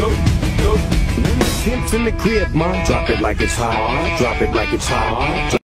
Pimps in the crib, man. Drop it like it's hot. Drop it like it's hot.